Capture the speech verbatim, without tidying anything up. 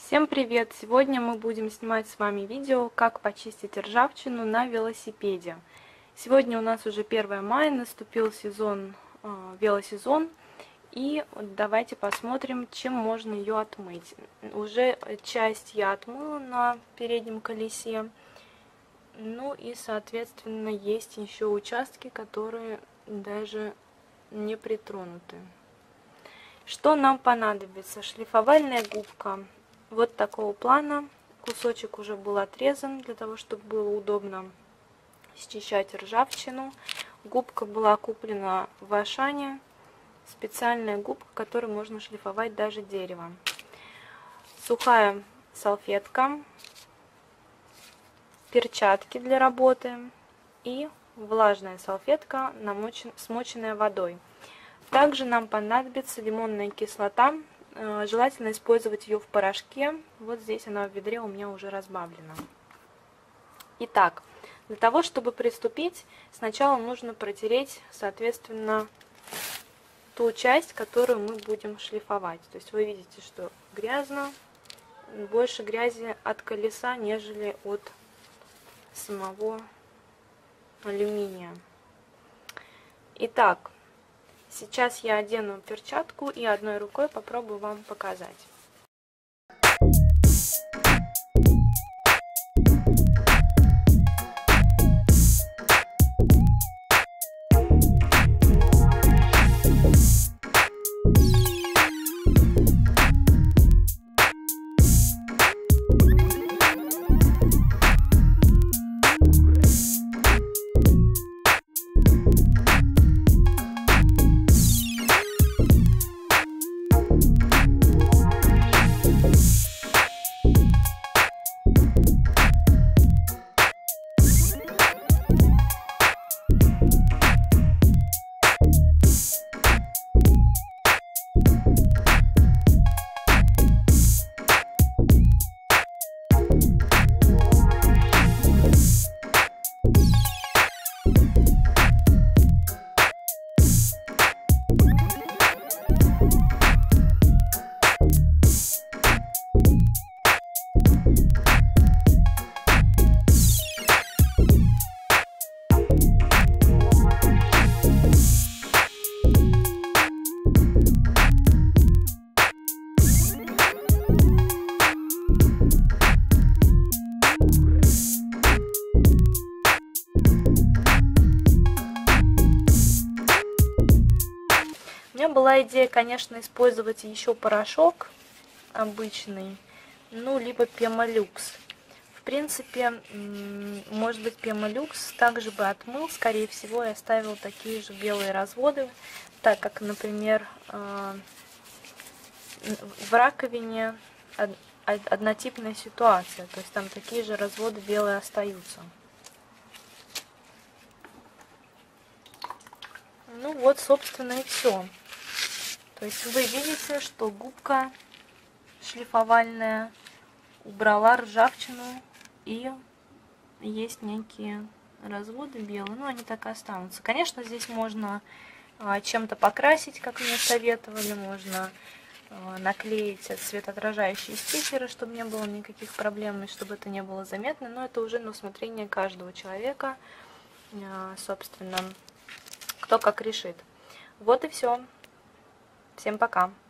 Всем привет! Сегодня мы будем снимать с вами видео, как почистить ржавчину на велосипеде. Сегодня у нас уже первое мая, наступил сезон, э, велосезон. И давайте посмотрим, чем можно ее отмыть. Уже часть я отмыла на переднем колесе. Ну и, соответственно, есть еще участки, которые даже не притронуты. Что нам понадобится? Шлифовальная губка. Вот такого плана. Кусочек уже был отрезан, для того, чтобы было удобно счищать ржавчину. Губка была куплена в Ашане. Специальная губка, которой можно шлифовать даже дерево. Сухая салфетка. Перчатки для работы. И влажная салфетка, намочен, смоченная водой. Также нам понадобится лимонная кислота. Желательно использовать ее в порошке. Вот здесь она в ведре у меня уже разбавлена. Итак, для того, чтобы приступить, сначала нужно протереть, соответственно, ту часть, которую мы будем шлифовать. То есть вы видите, что грязно, больше грязи от колеса, нежели от самого алюминия. Итак, сейчас я одену перчатку и одной рукой попробую вам показать. У меня была идея, конечно, использовать еще порошок обычный, ну, либо Пемолюкс. В принципе, может быть, Пемолюкс также бы отмыл, скорее всего, и оставил такие же белые разводы, так как, например, в раковине однотипная ситуация, то есть там такие же разводы белые остаются. Ну вот, собственно, и все. То есть вы видите, что губка шлифовальная убрала ржавчину, и есть некие разводы белые, но они так и останутся. Конечно, здесь можно чем-то покрасить, как мне советовали, можно наклеить светоотражающие стикеры, чтобы не было никаких проблем и чтобы это не было заметно, но это уже на усмотрение каждого человека, собственно, кто как решит. Вот и все. Всем пока.